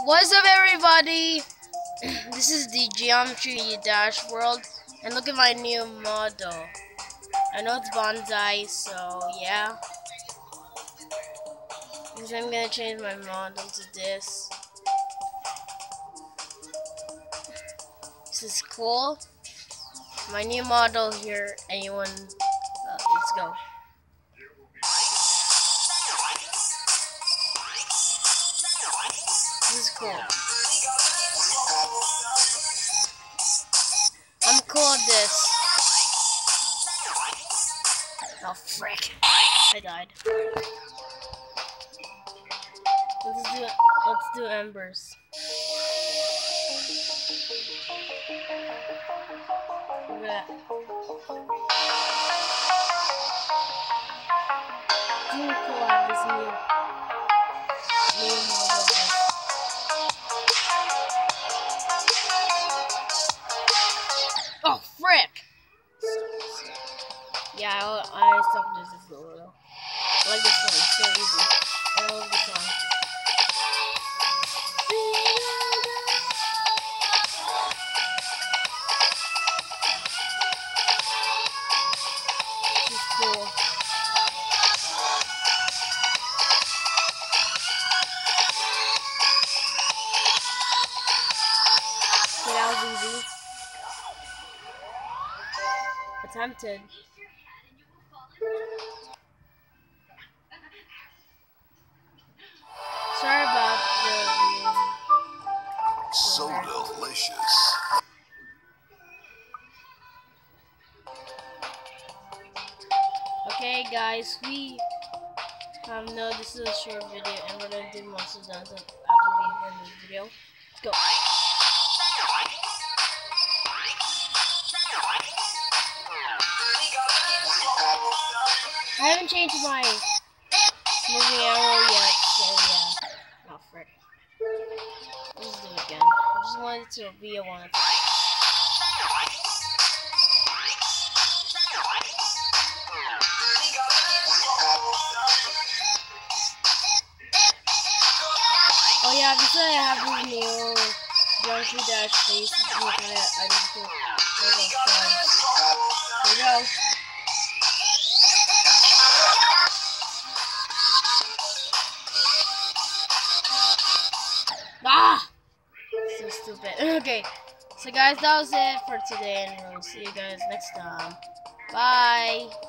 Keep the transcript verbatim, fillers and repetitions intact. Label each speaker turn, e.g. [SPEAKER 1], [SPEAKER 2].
[SPEAKER 1] What's up, everybody? This is the Geometry Dash World, and look at my new model. I know it's bonsai, so yeah. Because I'm gonna change my model to this. This is cool. My new model here. Anyone? Uh, let's go. This is cool. I'm cool at this. Oh frick! I died. Let's do let's do embers. Look at that. It's really cool to have this new new model. Oh frick! Yeah, I, I suck just this little. I like this song, it's so easy. I love this song. This is cool. Okay, that was easy. Attempted. Sorry about the...
[SPEAKER 2] So delicious.
[SPEAKER 1] Okay guys, we um no, this is a short video and we're gonna do most of that after we end this video. Let's go. I haven't changed my moving arrow yet, so yeah. Oh frick. Let's do it again. I just wanted to be a one. Oh yeah, because I have this new Geometry Dash face, I, I need to make a friend. Here we go. Ah! So stupid. Okay, so guys, that was it for today, and we'll see you guys next time. Bye!